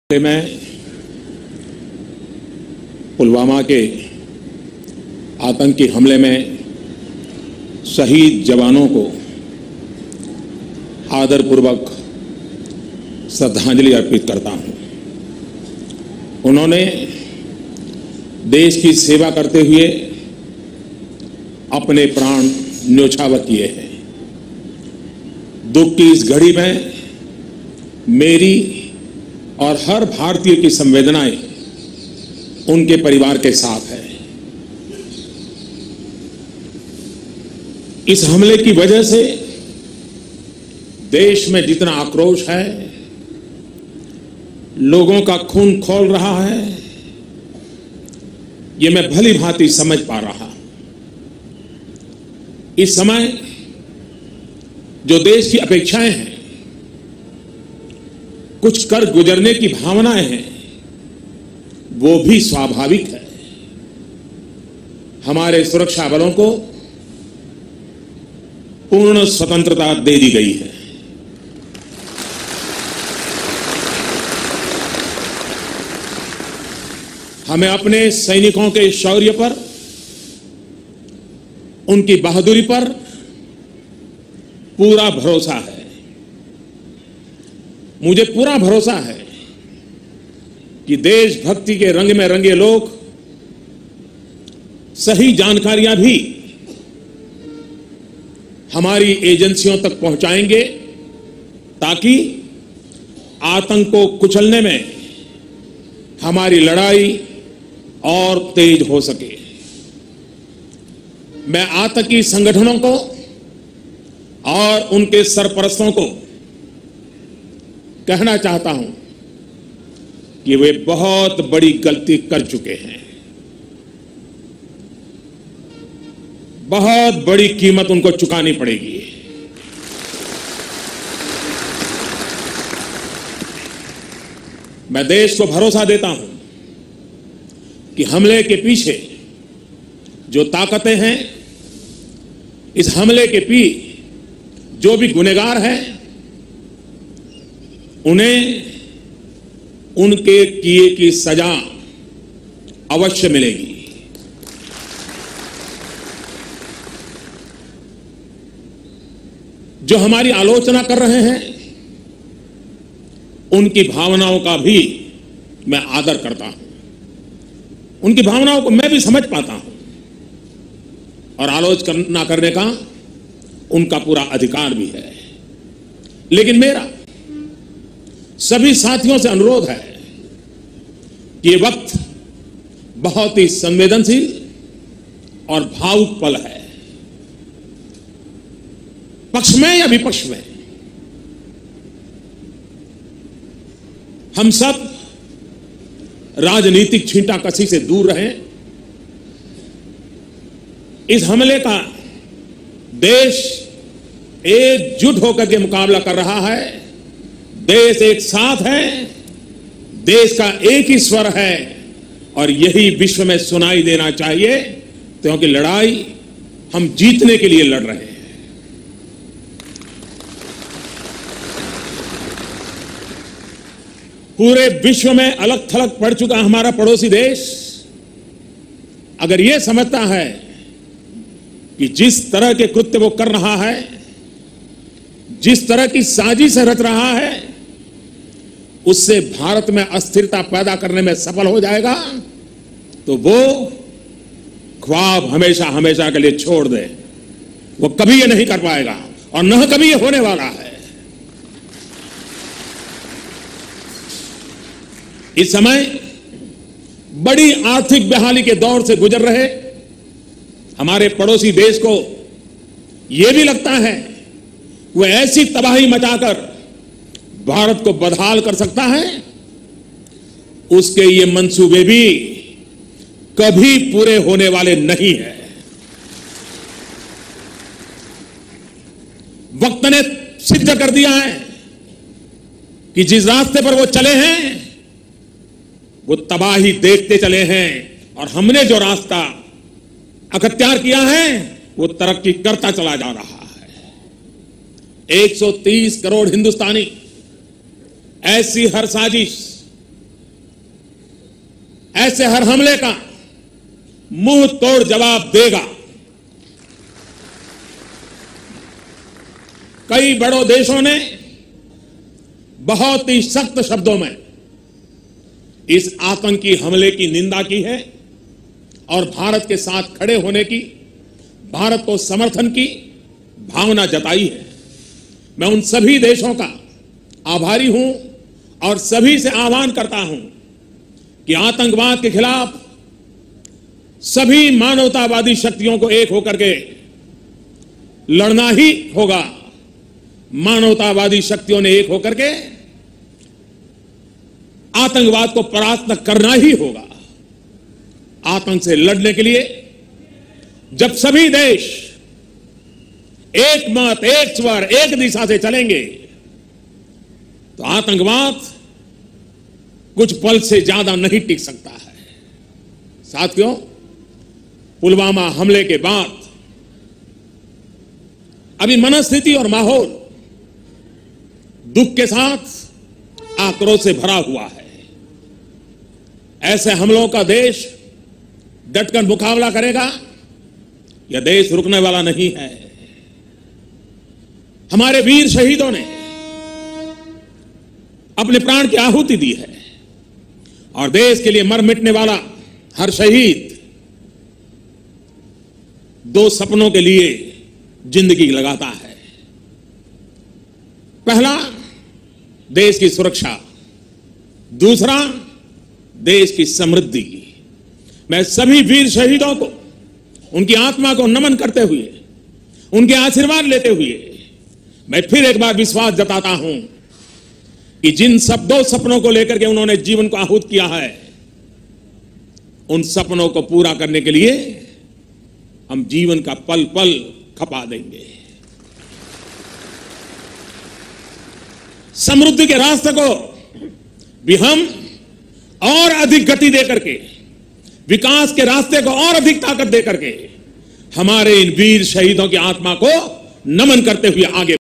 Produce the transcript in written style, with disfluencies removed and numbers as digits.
में पुलवामा के आतंकी हमले में शहीद जवानों को आदरपूर्वक श्रद्धांजलि अर्पित करता हूं। उन्होंने देश की सेवा करते हुए अपने प्राण न्योछावर किए हैं। दुख की इस घड़ी में मेरी और हर भारतीय की संवेदनाएं उनके परिवार के साथ है। इस हमले की वजह से देश में जितना आक्रोश है, लोगों का खून खौल रहा है, ये मैं भली भांति समझ पा रहा। इस समय जो देश की अपेक्षाएं हैं, कुछ कर गुजरने की भावनाएं हैं, वो भी स्वाभाविक है। हमारे सुरक्षा बलों को पूर्ण स्वतंत्रता दे दी गई है। हमें अपने सैनिकों के शौर्य पर, उनकी बहादुरी पर पूरा भरोसा है। मुझे पूरा भरोसा है कि देशभक्ति के रंग में रंगे लोग सही जानकारियां भी हमारी एजेंसियों तक पहुंचाएंगे, ताकि आतंक को कुचलने में हमारी लड़ाई और तेज हो सके। मैं आतंकी संगठनों को और उनके सरपरस्तों को कहना चाहता हूं कि वे बहुत बड़ी गलती कर चुके हैं। बहुत बड़ी कीमत उनको चुकानी पड़ेगी। मैं देश को भरोसा देता हूं कि हमले के पीछे जो ताकतें हैं, इस हमले के पीछे जो भी गुनहगार हैं, उन्हें उनके किए की सजा अवश्य मिलेगी। जो हमारी आलोचना कर रहे हैं, उनकी भावनाओं का भी मैं आदर करता हूं। उनकी भावनाओं को मैं भी समझ पाता हूं और आलोचना करने का उनका पूरा अधिकार भी है। लेकिन मेरा सभी साथियों से अनुरोध है कि ये वक्त बहुत ही संवेदनशील और भावुक पल है। पक्ष में या विपक्ष में, हम सब राजनीतिक छींटाकशी से दूर रहें। इस हमले का देश एकजुट होकर के मुकाबला कर रहा है। देश एक साथ है, देश का एक ही स्वर है, और यही विश्व में सुनाई देना चाहिए, क्योंकि लड़ाई हम जीतने के लिए लड़ रहे हैं। पूरे विश्व में अलग थलग पड़ चुका हमारा पड़ोसी देश अगर यह समझता है कि जिस तरह के कृत्य वो कर रहा है, जिस तरह की साजिश रच रहा है, उससे भारत में अस्थिरता पैदा करने में सफल हो जाएगा, तो वो ख्वाब हमेशा हमेशा के लिए छोड़ दे। वो कभी ये नहीं कर पाएगा और न कभी ये होने वाला है। इस समय बड़ी आर्थिक बहाली के दौर से गुजर रहे हमारे पड़ोसी देश को यह भी लगता है वह ऐसी तबाही मचाकर भारत को बदहाल कर सकता है, उसके ये मंसूबे भी कभी पूरे होने वाले नहीं है। वक्त ने सिद्ध कर दिया है कि जिस रास्ते पर वो चले हैं, वो तबाही देखते चले हैं, और हमने जो रास्ता अख्तियार किया है, वो तरक्की करता चला जा रहा है। 130 करोड़ हिंदुस्तानी ऐसी हर साजिश ऐसे हर हमले का मुंह तोड़ जवाब देगा। कई बड़े देशों ने बहुत ही सख्त शब्दों में इस आतंकी हमले की निंदा की है और भारत के साथ खड़े होने की, भारत को समर्थन की भावना जताई है। मैं उन सभी देशों का आभारी हूं और सभी से आह्वान करता हूं कि आतंकवाद के खिलाफ सभी मानवतावादी शक्तियों को एक होकर के लड़ना ही होगा। मानवतावादी शक्तियों ने एक होकर के आतंकवाद को परास्त करना ही होगा। आतंक से लड़ने के लिए जब सभी देश एक मत, एक स्वर, एक दिशा से चलेंगे तो आतंकवाद कुछ पल से ज्यादा नहीं टिक सकता है। साथियों, पुलवामा हमले के बाद अभी मनस्थिति और माहौल दुख के साथ आक्रोश से भरा हुआ है। ऐसे हमलों का देश डटकर मुकाबला करेगा। यह देश रुकने वाला नहीं है। हमारे वीर शहीदों ने अपने प्राण की आहुति दी है और देश के लिए मर मिटने वाला हर शहीद दो सपनों के लिए जिंदगी लगाता है। पहला, देश की सुरक्षा, दूसरा, देश की समृद्धि। मैं सभी वीर शहीदों को, उनकी आत्मा को नमन करते हुए, उनके आशीर्वाद लेते हुए मैं फिर एक बार विश्वास जताता हूं कि जिन दो सपनों को लेकर के उन्होंने जीवन को आहूत किया है, उन सपनों को पूरा करने के लिए हम जीवन का पल पल खपा देंगे। समृद्धि के रास्ते को भी हम और अधिक गति देकर के, विकास के रास्ते को और अधिक ताकत देकर के हमारे इन वीर शहीदों की आत्मा को नमन करते हुए आगे